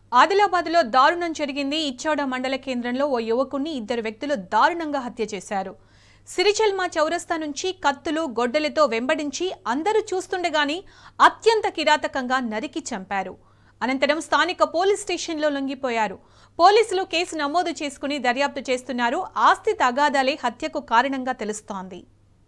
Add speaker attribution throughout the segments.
Speaker 1: ఆదిలాబాద్లో దారుణం జరిగింది. ఇచ్చోడ మండల కేంద్రంలో ఓ యువకుణ్ణి ఇద్దరు వ్యక్తులు దారుణంగా హత్య చేశారు. సిరిచెల్మా చౌరస్తా నుంచి కత్తులు గొడ్డలితో వెంబడించి అందరూ చూస్తుండగానే అత్యంత కిరాతకంగా నరికి చంపారు. అనంతరం స్థానిక పోలీస్ స్టేషన్లో లొంగిపోయారు. పోలీసులు కేసు నమోదు చేసుకుని దర్యాప్తు చేస్తున్నారు. ఆస్తి తగాదాలే హత్యకు కారణంగా తెలుస్తోంది.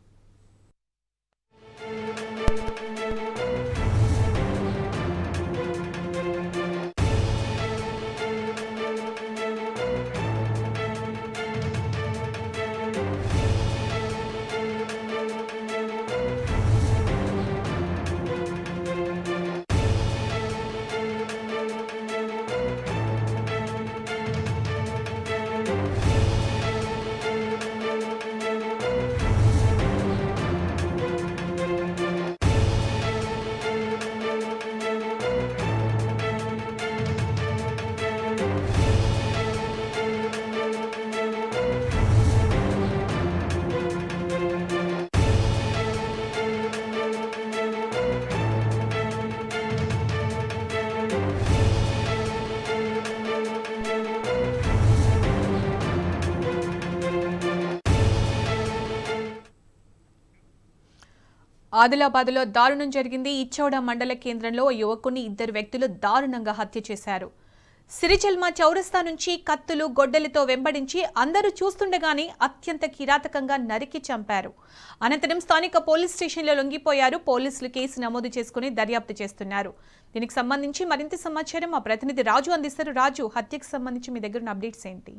Speaker 1: ఆదిలాబాద్లో దారుణం జరిగింది. ఇచ్చోడ మండల కేంద్రంలో ఓ యువకుని ఇద్దరు వ్యక్తులు దారుణంగా హత్య చేశారు. సిరిచెల్మా చౌరస్తా నుంచి కత్తులు గొడ్డలితో వెంబడించి అందరూ చూస్తుండగానే అత్యంత కిరాతకంగా నరికి చంపారు. అనంతరం స్థానిక పోలీస్ స్టేషన్లో లొంగిపోయారు. పోలీసులు కేసు నమోదు చేసుకుని దర్యాప్తు చేస్తున్నారు. దీనికి సంబంధించి మరింత సమాచారం మా ప్రతినిధి రాజు అందిస్తారు. రాజు, హత్యకు సంబంధించి మీ దగ్గర ఉన్న అప్డేట్స్ ఏంటి?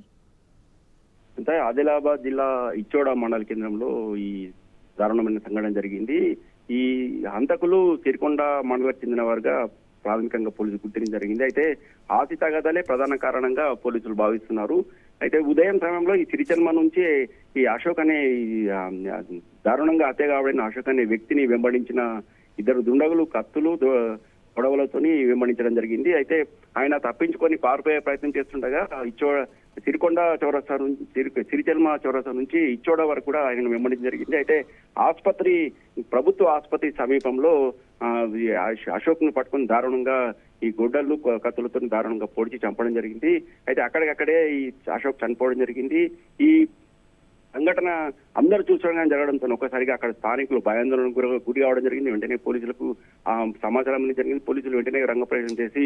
Speaker 2: ఆదిలాబాద్ జిల్లా ఇచ్చోడ మండల కేంద్రంలో ఈ దారుణమైన సంఘటన జరిగింది. ఈ హంతకులు సిరికొండ మండలకు చెందిన వారుగా ప్రాథమికంగా పోలీసులు గుర్తించడం జరిగింది. అయితే ఆస్తి తగాదాలే ప్రధాన కారణంగా పోలీసులు భావిస్తున్నారు. అయితే ఉదయం సమయంలో ఈ సిరిచెల్మ నుంచి ఈ అశోక్ అనే దారుణంగా హత్య కాబడిన అశోక్ అనే వ్యక్తిని వెంబడించిన ఇద్దరు దుండగులు కత్తులు గొడవలతోని వెంబడించడం జరిగింది. అయితే ఆయన తప్పించుకొని పారిపోయే ప్రయత్నం చేస్తుండగా సిరికొండ చౌరస్తా నుంచి సిరిచెల్మ చౌరస్తా నుంచి ఇచ్చోడ వరకు కూడా ఆయన వెంబడించడం జరిగింది. అయితే ప్రభుత్వ ఆసుపత్రి సమీపంలో అశోక్ ను పట్టుకుని దారుణంగా ఈ గొడ్డళ్ళు కత్తులతో దారుణంగా పొడిచి చంపడం జరిగింది. అయితే అక్కడికక్కడే ఈ అశోక్ చనిపోవడం జరిగింది. ఈ సంఘటన అందరూ చూస్తుండగానే జరగడంతో ఒక్కసారిగా అక్కడ స్థానికులు భయాందోళనకు గురి కావడం జరిగింది. వెంటనే పోలీసులకు సమాచారం జరిగింది. పోలీసులు వెంటనే రంగప్రవేశం చేసి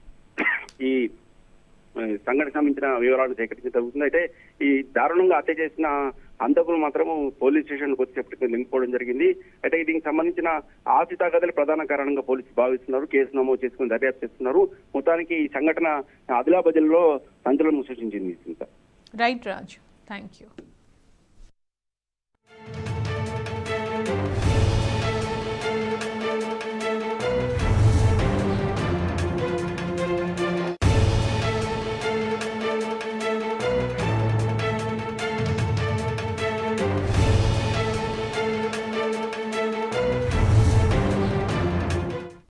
Speaker 2: ఈ సంఘటనకు సంబంధించిన వివరాలు సేకరించడం జరుగుతుంది. అయితే ఈ దారుణంగా హత్య చేసిన హంతకులు మాత్రము పోలీస్ స్టేషన్కి వచ్చేప్పటికీ లొంగిపోవడం జరిగింది. అయితే దీనికి సంబంధించిన ఆస్తి తగాదాలు ప్రధాన కారణంగా పోలీసులు భావిస్తున్నారు. కేసు నమోదు చేసుకుని దర్యాప్తు చేస్తున్నారు. మొత్తానికి ఈ సంఘటన ఆదిలాబాద్ జిల్లాలో సంచలనం సృష్టించింది.
Speaker 1: Right Raju, thank you.